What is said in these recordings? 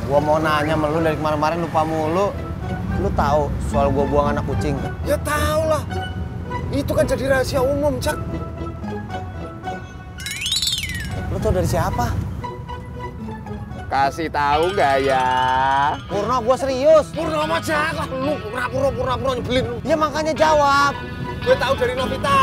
Gua mau nanya sama lu dari kemarin-kemarin lupa mulu. Lu tahu soal gua buang anak kucing? Ya tahu lah. Itu kan jadi rahasia umum, Cak. Lu tahu dari siapa? Kasih tahu nggak ya? Purno, gua serius. Purno mah Jak lah, lu pura-pura nyebelin lu. Ya makanya jawab. Gue tahu dari Novita.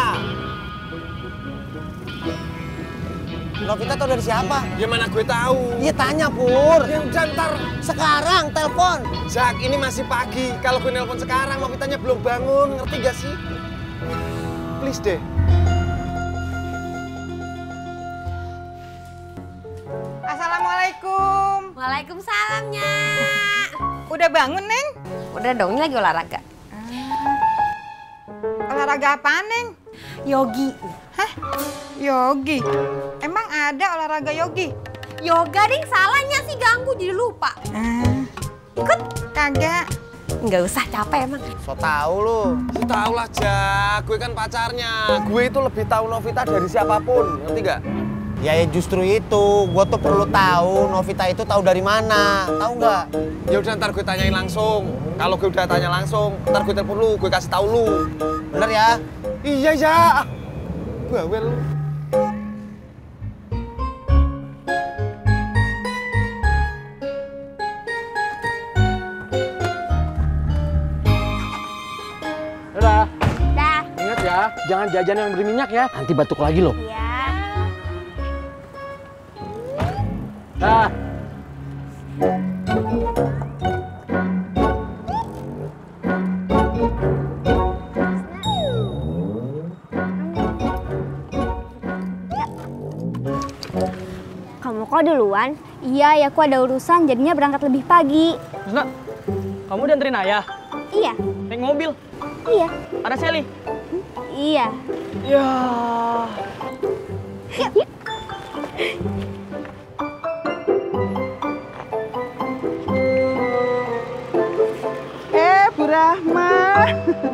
Novita tahu dari siapa? Ya mana gue tahu. Iya tanya Pur. Ya udah ntar. Sekarang telepon. Jak, ini masih pagi. Kalau gue nelpon sekarang, Novitanya belum bangun. Ngerti gak sih? Please deh. Assalamualaikum. Waalaikumsalam, Nyak. Udah bangun, Neng? Udah dong, ini lagi olahraga. Olahraga apaan, Neng? Yogi. Hah? Yogi? Emang ada olahraga yogi? Yoga, Ding. Salahnya sih ganggu, jadi lupa. Ikut? Kagak. Nggak usah, capek emang. So tahu lu. Tahu lah, Jak. Gue kan pacarnya. Gue itu lebih tahu Novita dari siapapun. Ngerti gak? Ya justru itu, gua tuh perlu tahu Novita itu tahu dari mana, tahu nggak? Ya udah ntar gue tanyain langsung. Kalau gue udah tanya langsung, ntar gue telepon lu, gue kasih tahu lu. Bener ya? Iya ya. Bawel lu. Udah, Dah. ingat ya, jangan jajan yang berminyak ya, nanti batuk lagi loh. Iya. Dah. Kamu kok duluan? Iya, ya aku ada urusan jadinya berangkat lebih pagi. Husna, kamu dianterin ayah? Iya, Naik mobil? iya, Ada Sally? iya. Ya. Yuk. Bu Rahma.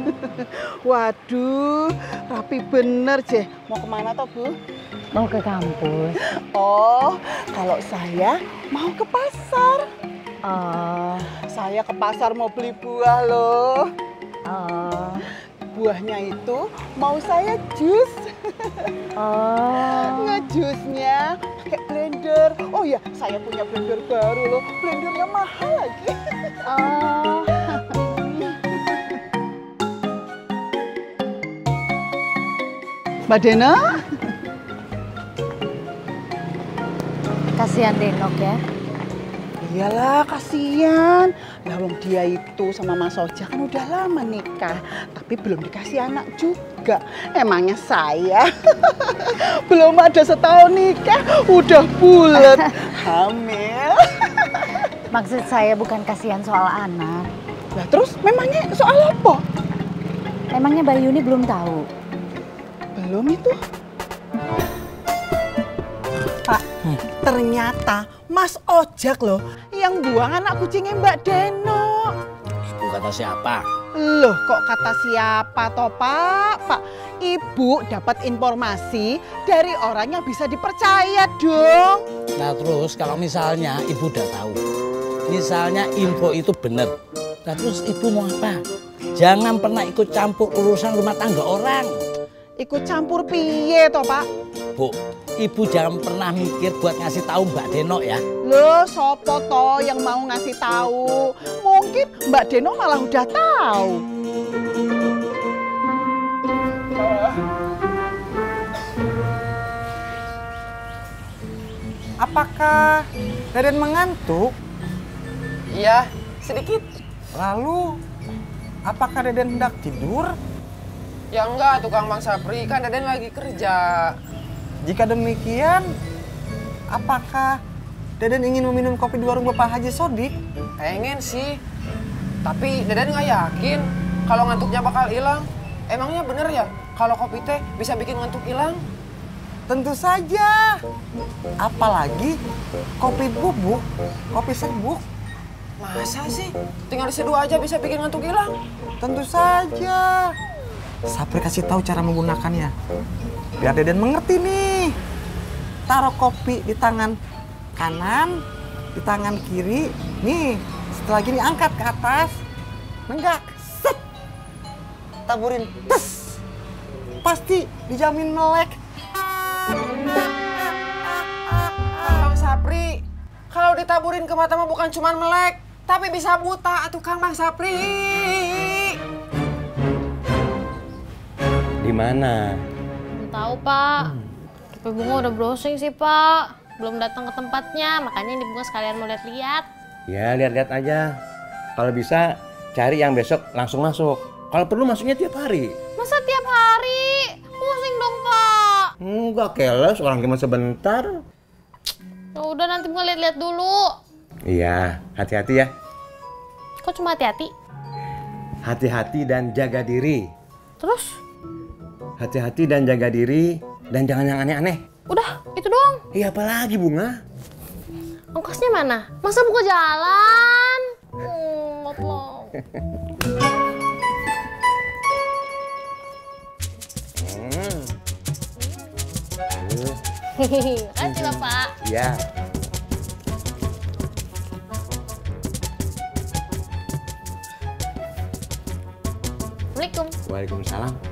Waduh, rapi bener, Jeh. Mau kemana toh, Bu? Mau ke kampus. Oh, kalau saya mau ke pasar. Oh, Saya ke pasar mau beli buah loh. oh, Buahnya itu mau saya jus. oh. Ngejusnya pakai blender. Oh ya, saya punya blender baru loh. Blendernya mahal lagi. Oh. Mbak Dena? Kasihan Denok ya. Iyalah, kasihan. Lah wong dia itu sama Mas Ojak kan udah lama nikah, tapi belum dikasih anak juga. Emangnya saya belum ada setahun nikah udah bulet hamil. Maksud saya bukan kasihan soal anak. Lah terus memangnya soal apa? Emangnya Mbak Yuni belum tahu? Belum itu. Pak, ternyata Mas Ojak loh yang buang anak kucingnya Mbak Deno. Itu kata siapa? Loh, kok kata siapa toh Pak? Pak, Ibu dapat informasi dari orang yang bisa dipercaya dong. Nah terus kalau misalnya ibu udah tahu, misalnya info itu benar, nah terus ibu mau apa? Jangan pernah ikut campur urusan rumah tangga orang. Ikut campur piye toh Pak? Bu, ibu jangan pernah mikir buat ngasih tahu Mbak Deno ya. Loh, sopo toh yang mau ngasih tahu? Mungkin Mbak Deno malah udah tahu. Apakah Deden mengantuk? Iya, sedikit. Lalu, apakah Deden hendak tidur? Ya enggak, tukang Bang Sapri, kan Deden lagi kerja. Jika demikian, apakah Deden ingin meminum kopi di warung Bapak Haji Sodik? Pengen sih, tapi Deden nggak yakin kalau ngantuknya bakal hilang. Emangnya bener ya kalau kopi teh bisa bikin ngantuk hilang? Tentu saja. Apalagi kopi bubuk, kopi serbuk. Masa sih? Tinggal diseduh aja bisa bikin ngantuk hilang? Tentu saja. Sapri kasih tahu cara menggunakannya. Biar Deden mengerti nih. Taruh kopi di tangan kanan, di tangan kiri. Nih, setelah gini angkat ke atas. Nenggak, set. Taburin, tes. Pasti dijamin melek. Bang Sapri, kalau ditaburin ke mata mah bukan cuman melek, tapi bisa buta tukang Bang Sapri. Di mana? Belum tahu, Pak. Tapi Bunga udah browsing sih, Pak. Belum datang ke tempatnya, makanya ini Bunga sekalian mau lihat-lihat. Ya, lihat-lihat aja. Kalau bisa, cari yang besok langsung masuk. Kalau perlu masuknya tiap hari. Masa tiap hari? Pusing dong, Pak. Enggak, keles. Orang cuma sebentar. Ya udah, nanti Bunga lihat-lihat dulu. Iya, hati-hati ya. Kok cuma hati-hati? Hati-hati dan jaga diri. Terus? Hati-hati dan jaga diri. Dan jangan yang aneh-aneh. Udah, itu doang. Iya, apalagi Bunga? Ongkosnya mana? Masa Bunga jalan? Ngotlong. Makasih, Bapak. Iya. Assalamualaikum. Waalaikumsalam.